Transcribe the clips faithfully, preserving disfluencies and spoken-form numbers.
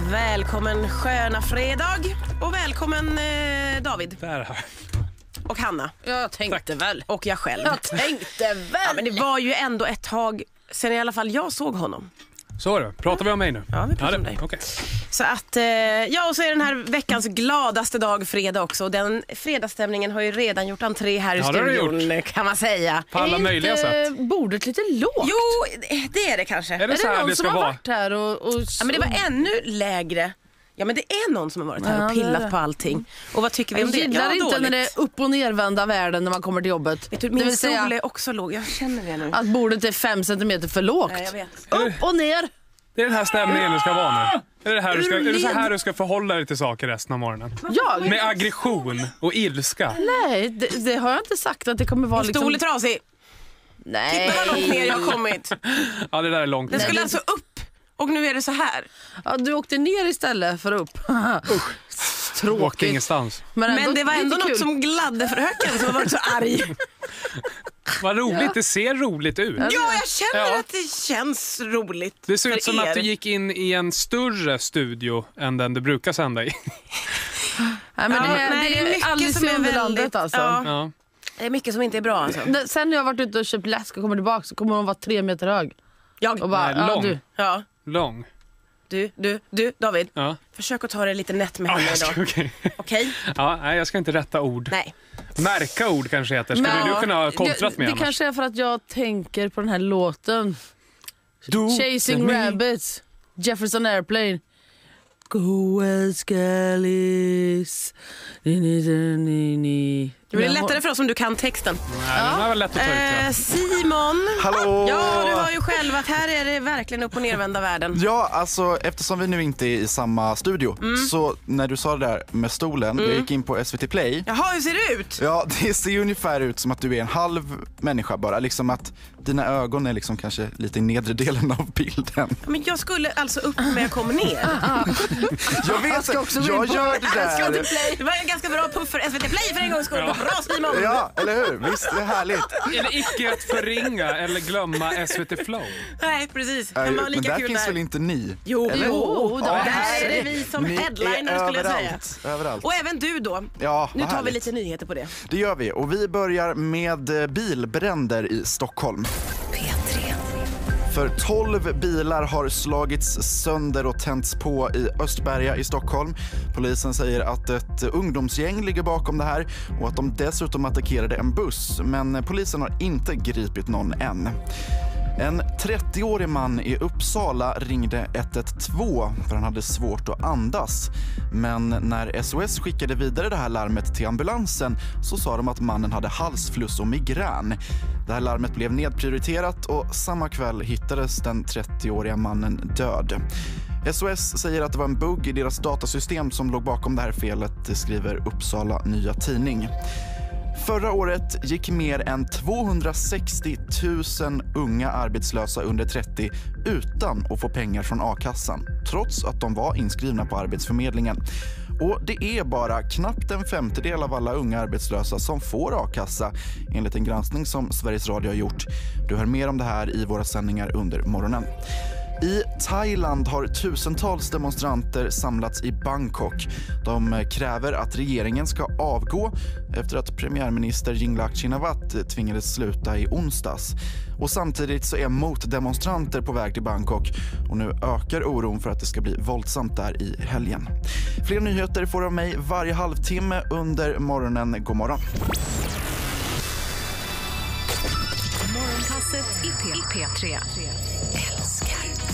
Välkommen sköna fredag. Och välkommen eh, David. Där här. Och Hanna. Jag tänkte Tack. väl. Och jag själv. Jag tänkte väl. Ja, men det var ju ändå ett tag sen i alla fall jag såg honom. Så är det. Pratar vi om mig nu? Ja, vi pratar om dig. Okay. Så att, eh, ja, och så är den här veckans gladaste dag fredag också. Och den fredagsstämningen har ju redan gjort entré här i Ja, det har det studion, gjort. kan man säga. På alla Är möjliga inte sätt. bordet lite lågt? Jo, det är det kanske. Är det Är så det här någon det som ska har vara? varit här och... och Ja, men det var ännu lägre. Ja, men det är någon som har varit här Ja, och det är pillat det. på allting. Och vad tycker vi om jag det? gillar Ja, inte dåligt. när det är upp- och nervända världen när man kommer till jobbet. Vet du, Det min vill säga stol är också låg. Jag känner det nu. att bordet är fem centimeter för lågt. Nej, jag vet. Upp och ner. Det är den här stämningen du ska vara nu. Är det, här du ska, är det så här du ska förhålla dig till saker resten av morgonen? Jag? Med aggression och ilska. Nej, det, det har jag inte sagt att det kommer vara Min liksom... stol är trasig. Nej. Titta vad långt ner jag har kommit. Ja, det där är långt. Den skulle det- alltså upp och nu är det så här. Ja, du åkte ner istället för upp. Åkte Tråkigt. ingenstans. Men det var ändå lite något kul. som gladde fröken som har varit så arg. Vad roligt, Ja. det ser roligt ut. Ja, jag känner Ja. att det känns roligt. Det ser för ut som er. att du gick in i en större studio än den du brukar sända i. Nej, men Ja, det, är, nej, det är mycket Alice som i är Underlandet väldigt- alltså. ja. Ja. Det är mycket som inte är bra alltså. N- Sen när jag har varit ute och köpt läsk och kommer tillbaka så kommer hon vara tre meter hög. Jag. Och bara, Nej, ja, lång. du. Ja. Lång. Du, du, du, David. Ja. Försök att ta det lite nätt med Ja, henne jag ska, idag. okej. Okej? Ja, nej, jag ska inte rätta ord. Nej. Märka ord kanske heter. Skulle Men- du kunna ha kontrat det, med det annars? kanske är för att jag tänker på den här låten. Do Chasing me. Rabbits, Jefferson Airplane. Go West Gallis. Ni, ni, ni, ni, ni. Det blir lättare för oss om du kan texten. Nej, den här var lätt att ta ut. Eh, Ja. Simon. Hallå! Ja, du har ju själv att här är det verkligen upp och nervända världen. Ja, alltså eftersom vi nu inte är i samma studio så när du sa det där med stolen, jag gick in på S V T Play. Jaha, hur ser det ut? Ja, det ser ju ungefär ut som att du är en halv människa bara, liksom att dina ögon är liksom kanske lite i nedre delen av bilden. Men jag skulle alltså upp när jag kommer ner. Jag vet, ska också gå in jag på- gör det Jag ska till där. Play. Det var en ganska bra puff för S V T Play för en gångs skull. Bra Simon! Ja, eller hur? Visst, det är härligt. Eller icke att förringa eller glömma S V T Flow. Nej, precis. Det Äh, kan vara Men lika där kul finns där. väl inte ni? Jo, Eller? jo, Ja, där är det vi som Ni headliner är skulle jag säga. överallt, överallt. Och även du då. Ja, Nu vad tar vi härligt. lite nyheter på det. Det gör vi, och vi börjar med eh, bilbränder i Stockholm. P tre. För tolv bilar har slagits sönder och tänts på i Östberga i Stockholm. Polisen säger att ett ungdomsgäng ligger bakom det här och att de dessutom attackerade en buss. Men polisen har inte gripit någon än. En trettioårig man i Uppsala ringde ett ett två för han hade svårt att andas. Men när S O S skickade vidare det här larmet till ambulansen så sa de att mannen hade halsfluss och migrän. Det här larmet blev nedprioriterat och samma kväll hittades den trettioåriga mannen död. S O S säger att det var en bugg i deras datasystem som låg bakom det här felet, skriver Uppsala Nya Tidning. Förra året gick mer än tvåhundrasextio tusen unga arbetslösa under trettio utan att få pengar från a-kassan, trots att de var inskrivna på Arbetsförmedlingen. Och det är bara knappt en femtedel av alla unga arbetslösa som får a-kassa, enligt en granskning som Sveriges Radio har gjort. Du hör mer om det här i våra sändningar under morgonen. I Thailand har tusentals demonstranter samlats i Bangkok. De kräver att regeringen ska avgå efter att premiärminister Yingluck Shinawatra tvingades sluta i onsdags. Och samtidigt så är motdemonstranter på väg till Bangkok och nu ökar oron för att det ska bli våldsamt där i helgen. Fler nyheter får av mig varje halvtimme under morgonen. God morgon. Morgonpasset i P tre. Älskar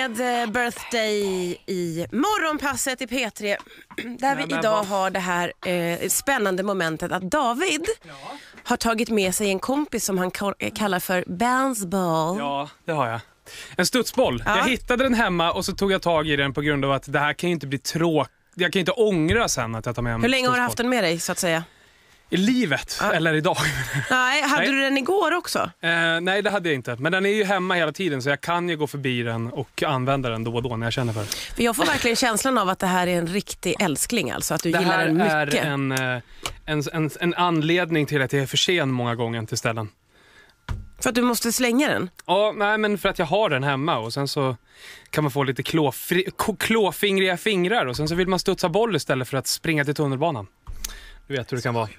med eh, birthday i morgonpasset i P tre där vi men idag vad- har det här eh, spännande momentet att David har tagit med sig en kompis som han ka- kallar för bounce-ball. Ja, det har jag. En studsboll. Ja. Jag hittade den hemma och så tog jag tag i den på grund av att det här kan ju inte bli tråkigt. Jag kan ju inte ångra sen att jag tar med en Hur länge har du studsboll. haft den med dig så att säga? I livet, Ja. eller idag. Nej, hade Nej. du den igår också? eh, nej, det hade jag inte. Men den är ju hemma hela tiden så jag kan ju gå förbi den och använda den då och då när jag känner för det. För jag får verkligen känslan av att det här är en riktig älskling, alltså att du Det gillar här den är mycket. en, eh, en, en, en anledning till att jag är för sen många gånger till ställen. För att du måste slänga den. Ja, nej, men för att jag har den hemma och sen så kan man få lite klåfri, k- klåfingriga fingrar och sen så vill man studsa boll istället för att springa till tunnelbanan. Du vet hur det kan vara.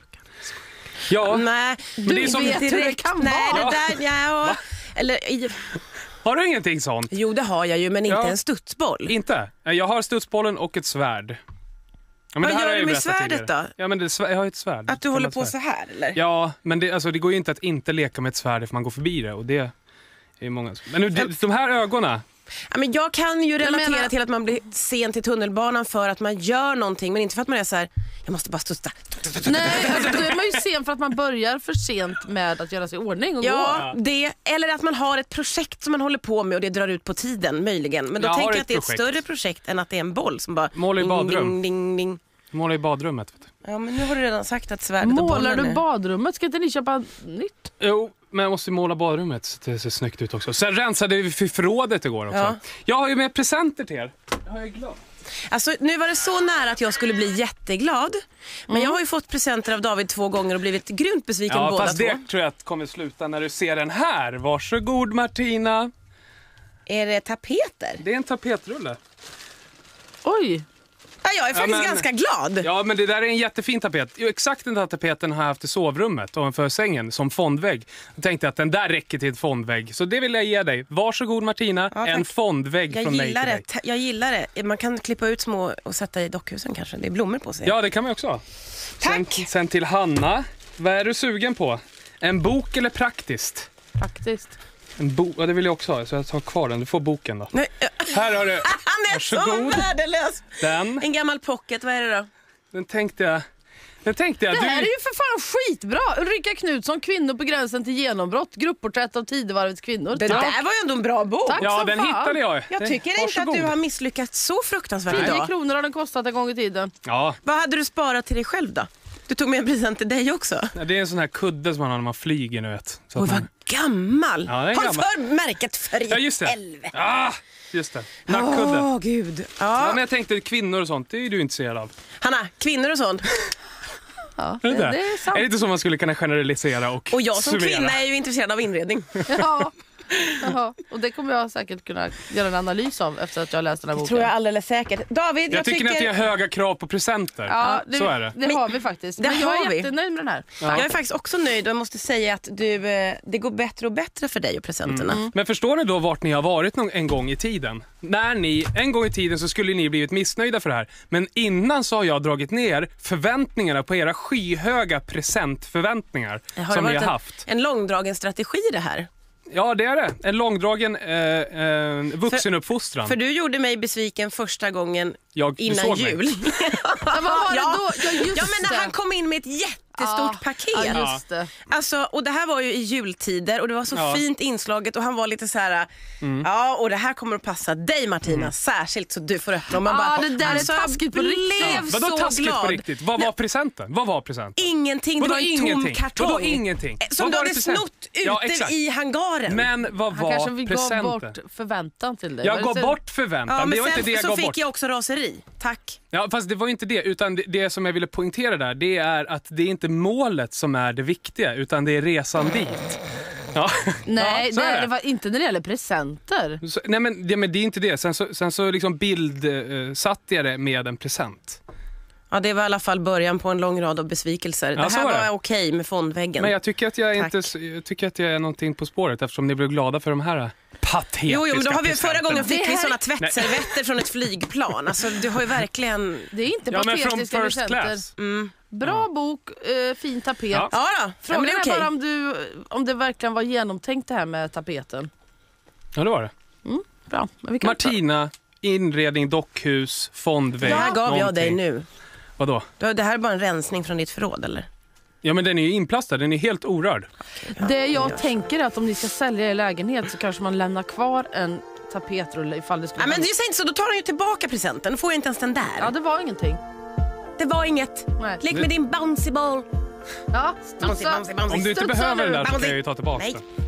Ja, Nej, men du det är som- vet hur det kan Nej, vara. det där, ja, eller, i- har du ingenting sånt? jo det har jag ju, men inte Ja. en studsboll. Inte? Jag har studsbollen och ett svärd. Ja, men Vad det här gör har jag du ju med berättat svärdet tidigare. då? Ja, men det, är svär- jag har ju ett svärd. Att du Ett håller gammalt på svärd. så här eller? Ja, men det, alltså, det går ju inte att inte leka med ett svärd för man går förbi det och det är många. Men nu, de, de här ögonen. Ja, men jag kan ju relatera menar- till att man blir sen till tunnelbanan för att man gör någonting, men inte för att man är så här: jag måste bara studsa. Nej, alltså, då är man ju sen för att man börjar för sent med att göra sig i ordning och gå. Ja, det, eller att man har ett projekt som man håller på med och det drar ut på tiden möjligen. Men då Jag har tänker jag ett att det är ett projekt. större projekt än att det är en boll som bara... Måla i ding, badrum. Ding, ding, ding. Måla i badrummet. Vet du. Ja, men nu har du redan sagt att svärdet och Målar bollen du är... badrummet? Ska inte ni köpa nytt? Jo, men jag måste ju måla badrummet så det ser snyggt ut också. Sen rensade vi för förrådet igår också. Ja. Jag har ju med presenter till er. Jag har ju glömt. Alltså, nu var det så nära att jag skulle bli jätteglad. Men jag har ju fått presenter av David två gånger och blivit grymt besviken Ja, båda fast två. det tror jag att kommer sluta när du ser den här. Varsågod Martina. Är det tapeter? Det är en tapetrulle. Oj! Ja, jag är faktiskt men- ganska glad. Ja, men det där är en jättefin tapet. Jo, exakt den där tapeten har jag haft i sovrummet ovanför sängen som fondvägg. Jag tänkte att den där räcker till ett fondvägg. Så det vill jag ge dig. Varsågod Martina, Ja, en tack. fondvägg Jag från mig till gillar, dig. det. jag gillar det. Man kan klippa ut små och sätta i dockhusen kanske. Det är blommor på sig. Ja, det kan man ju också ha. Sen, Tack. sen till Hanna. Vad är du sugen på? En bok eller praktiskt? Faktiskt. En bo- ja, det vill jag också ha, så jag tar kvar den. Du får boken då. Nej, äh, Här har du. han är så Varsågod. värdelös. Den. En gammal pocket, vad är det då? Den tänkte jag... Den tänkte jag... Det här är Du... ju för fan skitbra! Ulrika Knutsson, Kvinnor på gränsen till genombrott. Gruppporträtt av Tidevarvets kvinnor. Det där var ju ändå en bra bok. Tack. Ja, som den fan. hittade jag. Jag Det- tycker inte att varsågod. du har misslyckats så fruktansvärt tio idag. kronor har den kostat en gång i tiden. Ja, Vad hade du sparat till dig själv då? Du tog med en present till dig också. det är en sån här kudde som man har när man flyger, nu vet. Så Oj, att vad man... gammal. Ja, den är Håll gammal. för märket för i Ja, just det. helvete. Ah, just det. Nackkudde. Åh, gud. Ja, Ja. men jag tänkte kvinnor och sånt, det är du intresserad av. Hanna, kvinnor och sånt. Ja, Är det, det, det är sant. är det inte så man skulle kunna generalisera och Och jag som summera? kvinna är ju intresserad av inredning. Ja. Jaha. Och det kommer jag säkert kunna göra en analys av efter att jag har läst den här boken. Tror jag alldeles säkert. David, jag, Jag tycker att vi har höga krav på presenter. Ja, det, så är det. Det har vi faktiskt. det Men jag har är vi. jättenöjd med den här. Jag är faktiskt också nöjd och jag måste säga att du, eh, det går bättre och bättre för dig och presenterna. Men förstår ni då vart ni har varit någon, en gång i tiden? När ni, en gång i tiden så skulle ni blivit missnöjda för det här. Men innan så har jag dragit ner förväntningarna på era skyhöga presentförväntningar Har det som ni varit har en, haft. en långdragen strategi det här? Ja, det är det. En långdragen eh, eh, vuxenuppfostran. För du gjorde mig besviken första gången jag, du innan såg mig. jul. Ja, vad var det Ja. då? Ja, just Ja, men när det. han kom in med ett jättestort Ja, paket. Ja, just det. Alltså, och det här var ju i jultider och det var så Ja. fint inslaget och han var lite så här: ja, och det här kommer att passa dig Martina särskilt så du får öppna. Och man Ja, bara, det där är alltså, taskigt på jag riktigt. blev Vadå så taskigt glad. på riktigt? Vad var presenten? Vad var presenten? Ingenting, det Vadå var en ingenting? tom kartong. Vadå ingenting? Eh, Som Vad du var det hade present? snott ute Ja, exakt. i hangaren. Men vad Han var kanske vill presenten? gå bort förväntan till dig. Jag Var gav det så- bort förväntan. ja, det men var sen inte det jag så gav fick bort. jag också raseri. Tack. Ja, fast det var inte det, utan det, det som jag ville poängtera där, det är att det är inte målet som är det viktiga, utan det är resan dit. Ja. Nej, ja, så är nej det. det var inte när det gäller presenter. Så, nej men, ja, men det är inte det. Sen så, sen så liksom bildsatte jag det med en present. Ja, det var i alla fall början på en lång rad av besvikelser. Ja, det så här var var det. okej med fondväggen. Men jag tycker att jag, Tack. inte, jag tycker att jag är någonting på spåret eftersom ni blev glada för de här patetiska Jo, jo, men då har vi, förra presenterna. gången fick Det vi här- såna tvättservetter från ett flygplan. Alltså, du har ju verkligen... Det är inte Ja, men från patetiska first presenter. class. Mm. Bra bok, eh, fin tapet. Ja. Ja då, ja, Frågan men det är är okej. bara om, du, om det verkligen var genomtänkt det här med tapeten. Ja, det var det. Bra. Men vi kan Martina, inredning, dockhus, fondvägg. Det här gav någonting. jag dig nu. Vadå? Det här är bara en rensning från ditt förråd, eller? Ja, men den är ju inplastad, den är helt orörd. Det jag tänker är att om ni ska sälja er lägenhet så kanske man lämnar kvar en tapetrulle ifall det skulle... Ja, men du säger inte så, då tar han ju tillbaka presenten. Då får jag inte ens den där. Ja, det var ingenting. Det var inget. Nej. Lek med din bouncy ball. Ja, Bouncy, bouncy, bouncy. Om du inte Studsa behöver nu. den där så kan Bouncy. jag ju ta tillbaka Nej. den.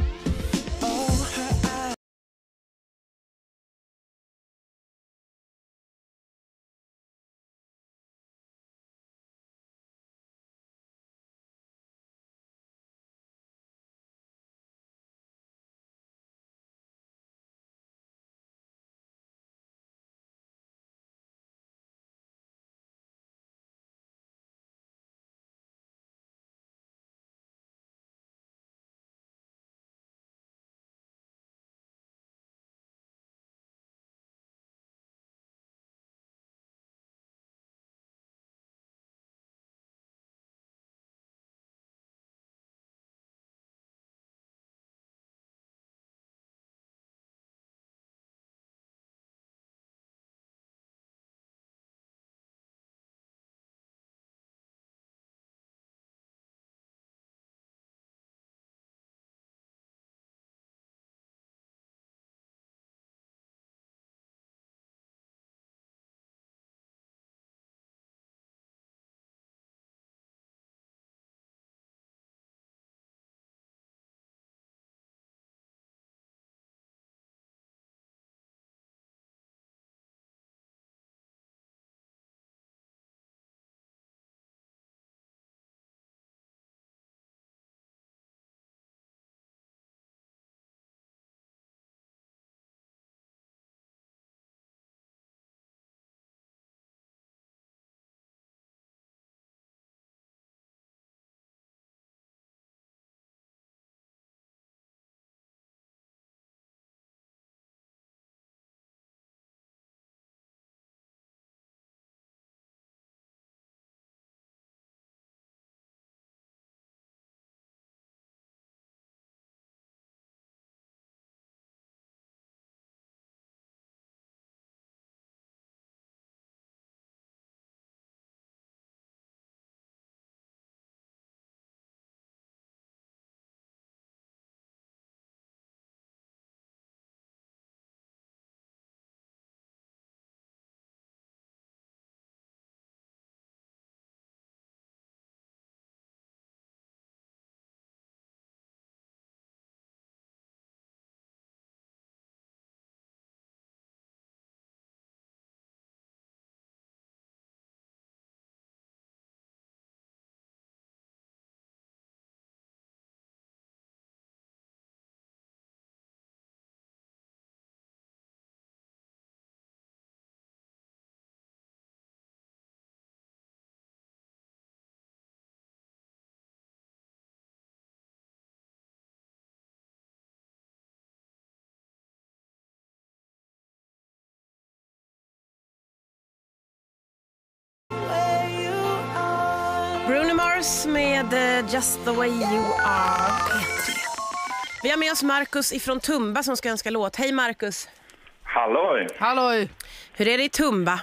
Bruno Mars med uh, Just the way you are. P tre. Vi har med oss Marcus ifrån Tumba som ska önska låt. Hej Marcus. Halloj! Halloj! Hur är det i Tumba?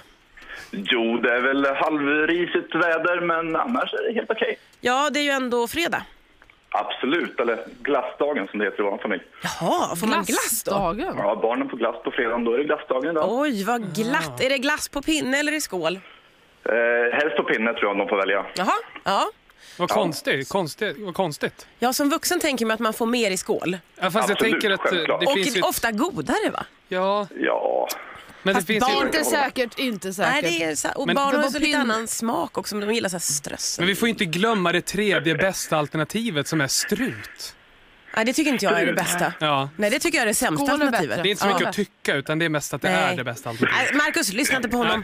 Jo, det är väl halvrisigt väder, men annars är det helt okej. Ja, det är ju ändå fredag. Absolut, eller glassdagen som det heter i vår familj. Jaha, får man glass då? Glassdagen? Ja, barnen får glass på fredagen, då är det glassdagen idag. Oj, vad glatt. Är det glass på pinne eller i skål? Eh, helst på pinne tror jag de får välja. Jaha, ja. Vad konstigt, konstigt, vad konstigt. Ja, som vuxen tänker man att man får mer i skål. Ja, fast Absolut, jag tänker att självklart. det Och finns ju... ofta godare, va? Ja, Ja, men det Fast finns ju... barn- Inte säkert, inte säkert. Nej, det är så, och Men- barn Det har var ju så lite pin- annan smak också. De gillar så här strössel. Men vi får ju inte glömma det tredje bästa alternativet som är strut. Nej, det tycker inte jag är det bästa. Ja. Nej, det tycker jag är det sämsta Skål är alternativet. bättre. Det är inte så Ja. mycket att tycka, utan det är mest att det Nej. är det bästa alternativet. Nej, Marcus, lyssna inte på honom.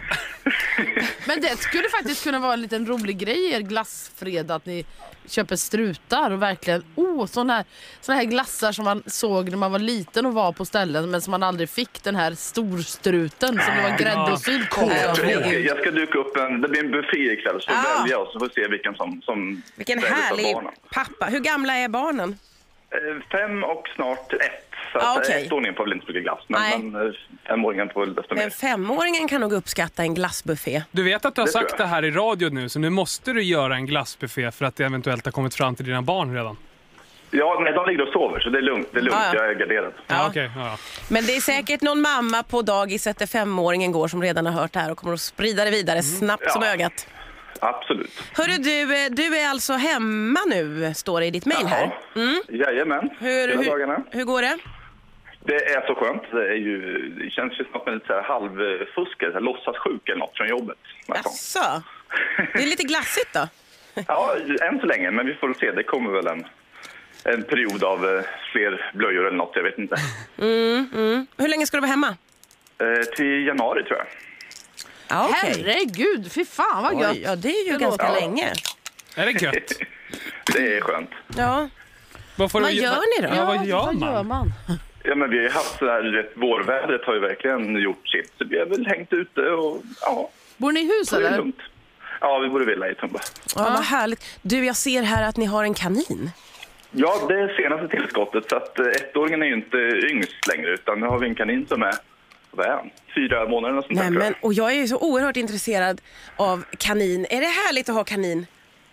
Men det skulle faktiskt kunna vara en liten rolig grej i er glassfredag att ni köper strutar och verkligen, oh, såna här, såna här glassar som man såg när man var liten och var på ställen men som man aldrig fick, den här storstruten som det var grädde och sylt på. jag, ska, jag ska duka upp en, det blir en buffé ikväll, så Ah. välja och så får vi se vilken som, som Vilken väljs av härlig barnen. pappa. Hur gamla är barnen? Eh, Fem och snart ett. Så Ah, att okej. ettåringen får väl inte så mycket glass. Men, Nej. men eh, femåringen får väl desto Men mer. femåringen kan nog uppskatta en glassbuffé. Du vet att du har Det tror sagt jag. det här i radio nu, så nu måste du göra en glassbuffé för att det eventuellt har kommit fram till dina barn redan. Ja, nej, de ligger och sover så det är lugnt. Det är lugnt. Ah, ja. Jag är garderad. Ja, Ja. okej. Ja, ja. Men det är säkert någon mamma på dagiset där femåringen går som redan har hört det här och kommer att sprida det vidare snabbt Ja. som ögat. Absolut. Hörru du, eh, du är alltså hemma nu, står det i ditt mejl här. Mm. Jajamän. Hur, Hela hur, dagarna. hur går det? Det är så skönt. Det, är ju, det känns ju snart med lite så här halvfusk, eller låtsassjuk eller något från jobbet. Jaså? Det är lite glassigt då. Ja, än så länge, men vi får se. Det kommer väl en, en period av eh, fler blöjor eller något, jag vet inte. Mm, mm. Hur länge ska du vara hemma? Eh, till januari tror jag. Ja, okej. Herregud, fy fan vad gött. Oj, ja, det är ju Det ganska låter- länge. Är det gött? Det är skönt. Ja. Vad, får Vad du, gör ni då? Ja, vad gör vad man? gör man? Ja, men vi har ju haft så här, rätt- vårvädret har ju verkligen gjort sitt. Så vi har väl hängt ute och ja, Bor ni i hus det är eller? lugnt. Ja, vi bor i villa i Tumba. Ja, vad härligt. Du, jag ser här att ni har en kanin. Ja, det är senaste tillskottet. Så att eh, ettåringen är ju inte yngst längre, utan nu har vi en kanin som är, vad är han? Fyra månader och sånt där, Nej, tror jag. men, och jag är ju så oerhört intresserad av kanin. Är det härligt att ha kanin?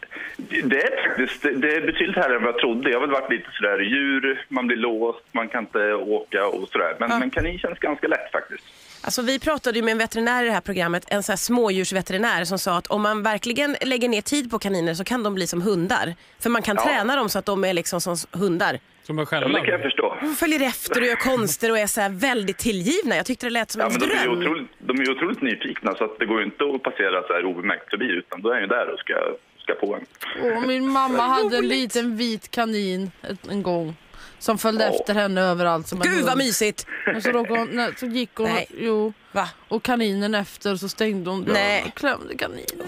Det är faktiskt det är betydligt härligare än vad jag trodde. Jag har väl varit lite sådär djur, man blir låst, man kan inte åka och sådär. Men, Ja. men kanin känns ganska lätt faktiskt. Alltså, vi pratade ju med en veterinär i det här programmet, en sån här smådjursveterinär som sa att om man verkligen lägger ner tid på kaniner så kan de bli som hundar. För man kan Ja. träna dem så att de är liksom som hundar. Som är Ja, men det kan jag själva. förstå. De följer efter och gör konster och är så här väldigt tillgivna. Jag tyckte det lät som Ja, en men de är ju dröm. otroligt, de är ju otroligt nyfikna, så att det går ju inte att passera så här obemärkt förbi, utan då är jag ju där och ska, ska på en. Åh, min mamma hade en liten vit kanin ett- en gång som följde Åh. efter henne överallt som en Gud vad hund. mysigt! Och så, råkade hon, nej, så gick hon, Nej. jo, Va? och kaninen efter och så stängde hon dörren Nej. och klämde kaninen.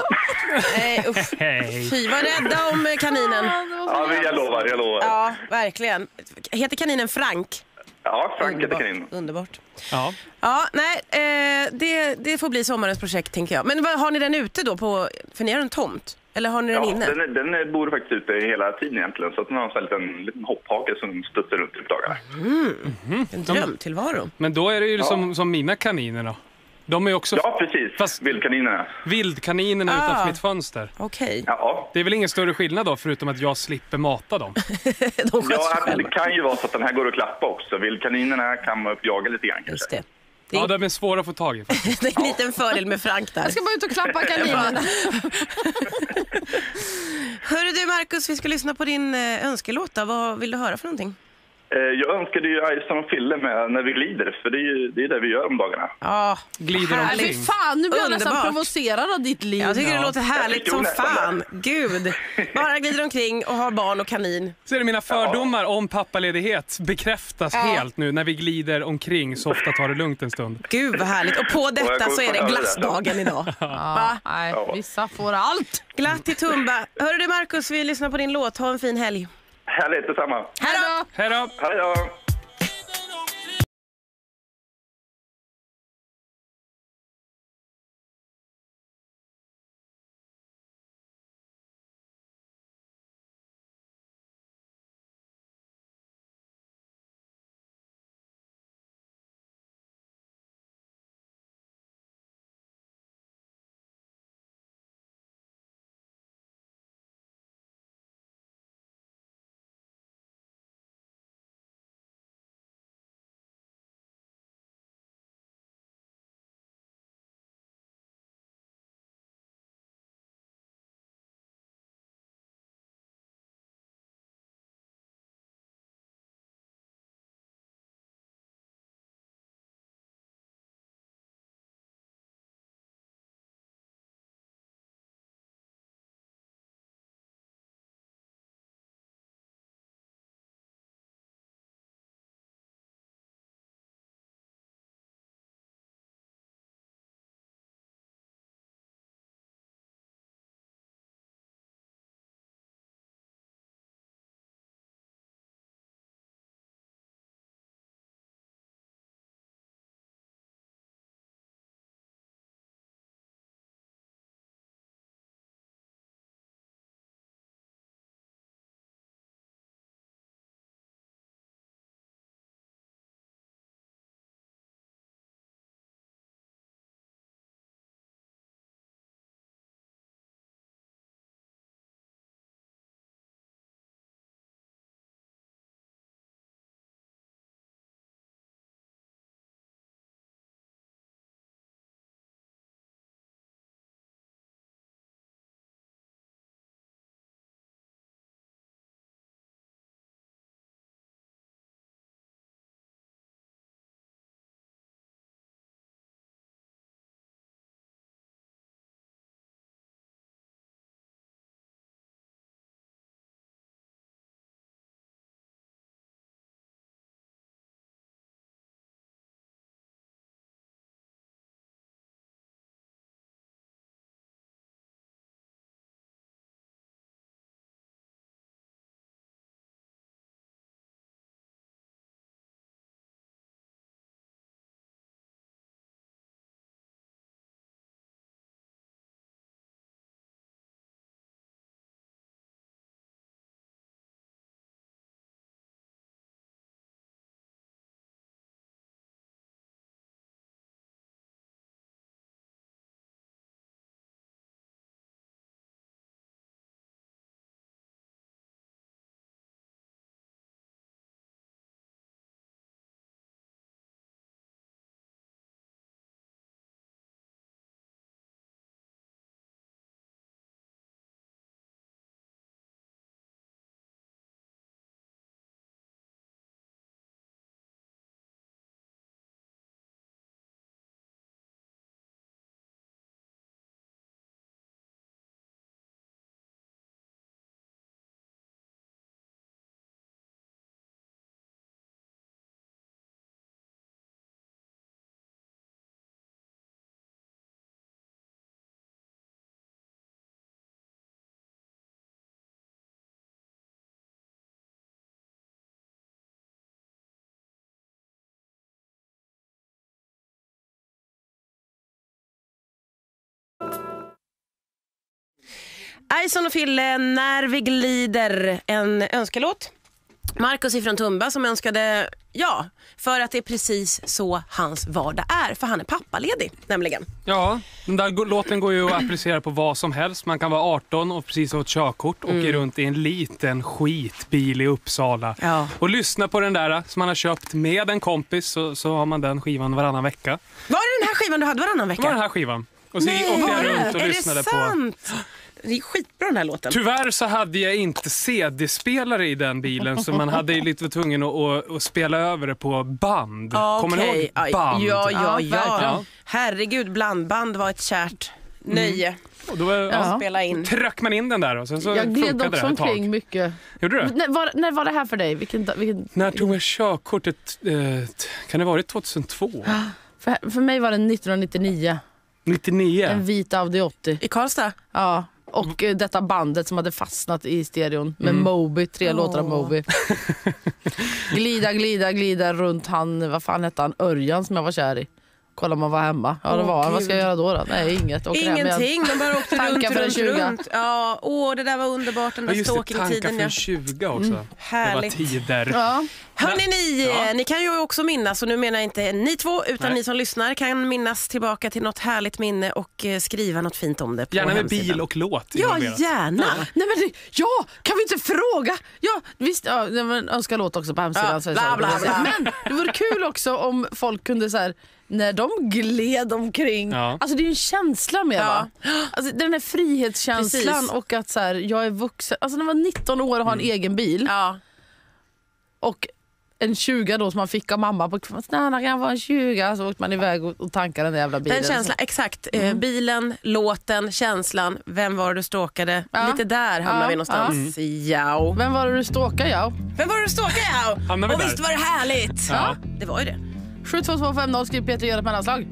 Nej, usch. Hej. Fy, var rädda om eh, kaninen. Ja, det var så Ja, men jag jävla- lovar, jag lovar. Ja, verkligen. Heter kaninen Frank? Ja, Frank heter Underbart. kanin. Underbart. Ja. Ja, nej, eh, det, det får bli sommarens projekt, tänker jag. Men vad, har ni den ute då? På, för ni har en tomt? Eller har ni den Ja, inne? den, är, den är, bor faktiskt ute hela tiden egentligen, så att den har en sån här liten, liten hopphake som studsar runt i dagarna. En drömtillvaro. Men då är det ju Ja. som, som mina kaniner då. De är ju också Ja, precis. Fast- Vildkaninerna. vildkaninerna Ah. utanför mitt fönster. Okej. Ja. Det är väl ingen större skillnad då, förutom att jag slipper mata dem. De sköter sig Ja, det själva. kan ju vara så att den här går att klappa också. Vildkaninerna kan man uppjaga lite grann kanske. Just det. Det Ja, är, de är svåra att få tag i faktiskt. det är en liten fördel med Frank där. Jag ska bara ut och klappa kaninerna. Hörru du Marcus, vi ska lyssna på din eh, önskelåt då. Vad vill du höra för någonting? Eh, Jag önskade ju Ison och Fille med När vi glider, för det är ju det, är det vi gör om dagarna. Ja, Glider härligt. omkring. Fy fan, nu blir jag nästan Underbart. provocerad av ditt liv. Jag tycker det Ja. låter härligt Jag som förstod nästan fan. Gud. Bara glider omkring och har barn och kanin. Så är det mina fördomar om pappaledighet bekräftas Ja. helt nu när vi glider omkring så ofta tar det lugnt en stund. Gud vad härligt. Och på detta kommer så är få det höra det. glassdagen idag. Ja, Va? nej, Ja. vissa får allt. Glatt i Tumba. Hörru du Marcus, vi lyssnar på din låt. Ha en fin helg. Härligt, detsamma. Hej då! Hej då! Hej då! Ison och Fille, När vi glider, en önskelåt. Marcus ifrån Tumba som önskade, ja, för att det är precis så hans vardag är. För han är pappaledig, nämligen. Ja, den där låten går ju att applicera på vad som helst. Man kan vara arton och precis ha ett körkort och mm. åka runt i en liten skitbil i Uppsala. Ja. Och lyssna på den där som man har köpt med en kompis, så, så har man den skivan varannan vecka. Var det den här skivan du hade varannan vecka? Det var den här skivan. Och så Nej, åkte jag runt och är lyssnade det sant? på... Det är skitbra den här låten. Tyvärr så hade jag inte C D-spelare i den bilen, så man hade ju lite tvungen att, att, att spela över det på band. Okay. Kommer ni ihåg band? Ja, ja, ja. ja. Herregud, blandband var ett kärt nöje. Mm. Och då var, ja. spela in. Tryck man in den där och sen så jag gled också omkring mycket. Gjorde du? När var, när var det här för dig? Vilken, vilken... När tog jag körkortet? Eh, kan det ha varit tjugohundratvå? För, för mig var det nittonhundranittionio. nittionio? En vit Audi åttio. I Karlstad? Ja. Och mm. detta bandet som hade fastnat i stereon med mm. Moby, tre oh. låtar av Moby. glida, glida, glida runt han, vad fan hette han, Örjan som jag var kär i. Kolla om man var hemma. Ja, det var. Oh, vad ska jag göra då? då? Nej, inget. Åker Ingenting, de bara åkte runt, för runt, runt. Ja, åh, det där var underbart, den där ja, stalking-tiden. Tanka för tjugo också. Mm. Härligt. Det var tider. Ja. Hörrni, ni, ja. ni kan ju också minnas, och nu menar jag inte ni två, utan Nej. ni som lyssnar kan minnas tillbaka till något härligt minne och eh, skriva något fint om det på gärna med hemsidan. bil och låt. Ja, gärna. Ja. Nej, men det, ja, kan vi inte fråga? Ja, visst, ja, önska låt också på hemsidan. Ja, bla, bla, bla. Men det vore kul också om folk kunde så här, när de gled omkring. Ja. Alltså det är ju en känsla med, ja. va? Alltså den här frihetskänslan. Precis. Och att så här, jag är vuxen. Alltså när man var nitton år och har en mm. egen bil. Ja. Och en tjugo då som man fick av mamma på snälla kan vara en tjugo, så åkte man iväg och, och tankade den jävla bilen. Den känslan, exakt. Mm. Eh, bilen, låten, känslan. Vem var det du stalkade? Ja. Lite där hamnar ja. vi någonstans. Mm. Ja. Vem var det du stalkade, ja? Vem var det du stalkade, ja? Hamnar vi och där? Visst var det härligt? Ja. Det var ju det. sju två två fem noll skriv Peter gör ett mellanslag.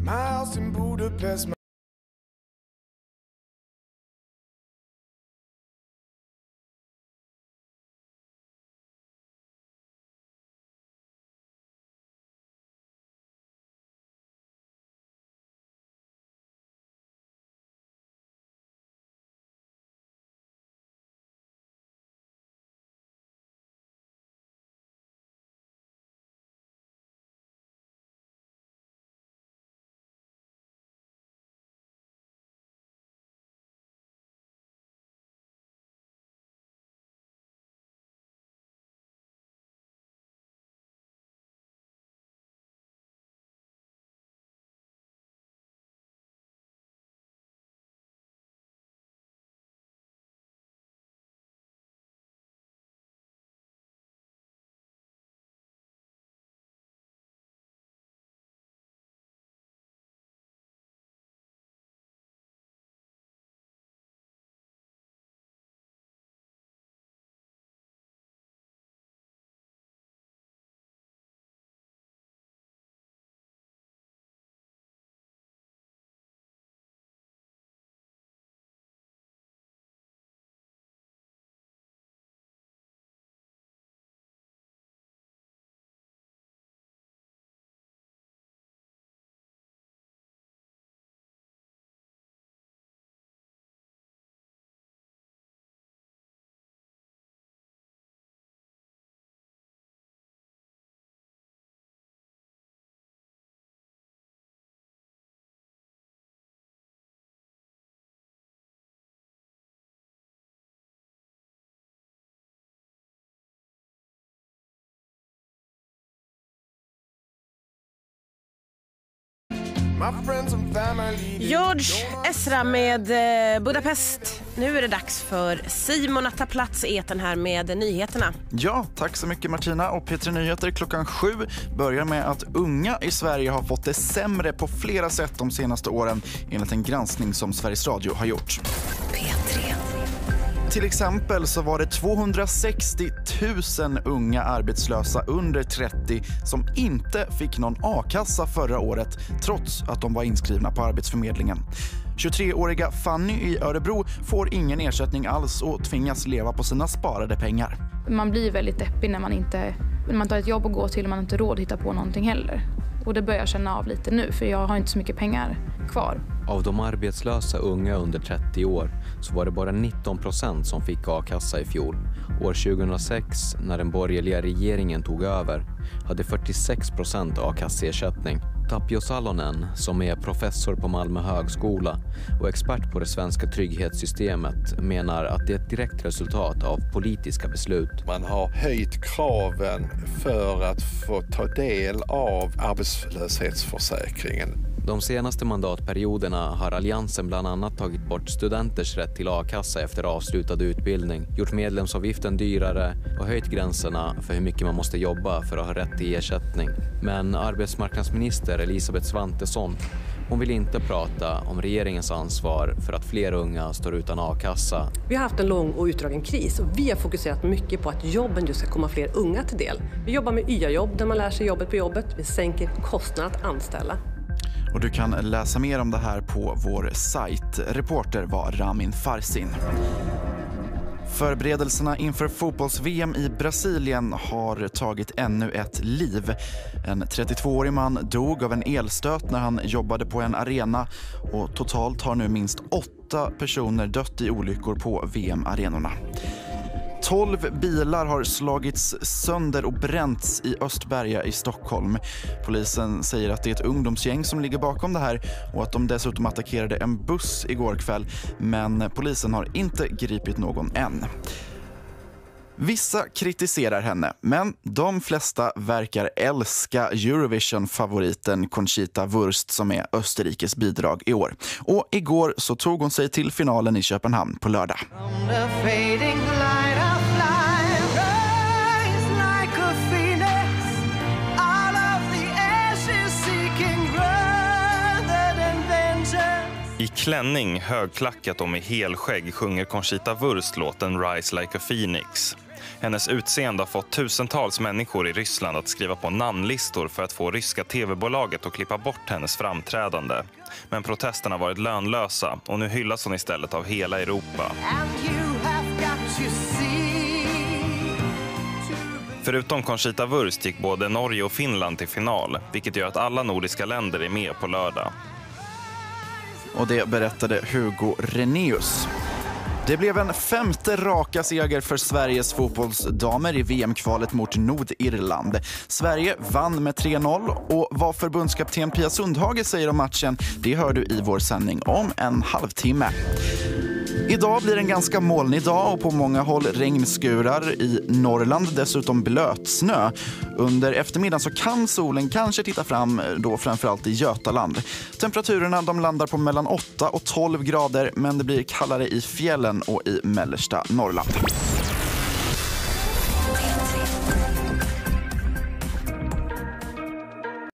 George Ezra med eh, Budapest. Nu är det dags för Simon att ta plats i etern här med nyheterna. Ja, tack så mycket Martina. Och P tre Nyheter klockan sju börjar med att unga i Sverige har fått det sämre på flera sätt de senaste åren enligt en granskning som Sveriges Radio har gjort. P tre. Till exempel så var det tvåhundrasextio tusen unga arbetslösa under trettio som inte fick någon a-kassa förra året trots att de var inskrivna på Arbetsförmedlingen. tjugotreåriga Fanny i Örebro får ingen ersättning alls och tvingas leva på sina sparade pengar. Man blir väldigt deppig när man inte när man tar ett jobb och går till och man inte har råd att hitta på någonting heller. Och det börjar jag känna av lite nu för jag har inte så mycket pengar kvar. Av de arbetslösa unga under trettio år så var det bara nitton procent som fick a-kassa i fjol. År tjugohundrasex, när den borgerliga regeringen tog över, hade fyrtiosex procent a-kasseersättning. Tapio Salonen, som är professor på Malmö högskola och expert på det svenska trygghetssystemet, menar att det är ett direkt resultat av politiska beslut. Man har höjt kraven för att få ta del av arbetslöshetsförsäkringen. De senaste mandatperioderna har alliansen bland annat tagit bort studenters rätt till a-kassa efter avslutad utbildning, gjort medlemsavgiften dyrare och höjt gränserna för hur mycket man måste jobba för att ha rätt till ersättning. Men arbetsmarknadsminister Elisabeth Svantesson, hon vill inte prata om regeringens ansvar för att fler unga står utan a-kassa. Vi har haft en lång och utdragen kris och vi har fokuserat mycket på att jobben just ska komma fler unga till del. Vi jobbar med Y A-jobb där man lär sig jobbet på jobbet. Vi sänker kostnaden att anställa. Och du kan läsa mer om det här på vår sajt. Reporter var Ramin Farsin. Förberedelserna inför fotbolls-V M i Brasilien har tagit ännu ett liv. En trettiotvåårig man dog av en elstöt när han jobbade på en arena och totalt har nu minst åtta personer dött i olyckor på V M-arenorna. tolv bilar har slagits sönder och bränts i Östberga i Stockholm. Polisen säger att det är ett ungdomsgäng som ligger bakom det här och att de dessutom attackerade en buss igår kväll, men polisen har inte gripit någon än. Vissa kritiserar henne, men de flesta verkar älska Eurovision-favoriten Conchita Wurst som är Österrikes bidrag i år. Och igår så tog hon sig till finalen i Köpenhamn på lördag. I klänning, högklackat och med helskägg sjunger Conchita Wurst låten Rise Like a Phoenix. Hennes utseende har fått tusentals människor i Ryssland att skriva på namnlistor för att få ryska tv-bolaget att klippa bort hennes framträdande. Men protesterna har varit lönlösa och nu hyllas hon istället av hela Europa. Förutom Conchita Wurst gick både Norge och Finland till final, vilket gör att alla nordiska länder är med på lördag. Och det berättade Hugo Reneus. Det blev en femte raka seger för Sveriges fotbollsdamer i V M-kvalet mot Nordirland. Sverige vann med tre noll och vad förbundskapten Pia Sundhage säger om matchen, det hör du i vår sändning om en halvtimme. Idag blir en ganska molnig dag och på många håll regnskurar i Norrland, dessutom blötsnö. Under eftermiddagen så kan solen kanske titta fram då framförallt i Götaland. Temperaturerna de landar på mellan åtta och tolv grader, men det blir kallare i fjällen och i mellersta Norrland.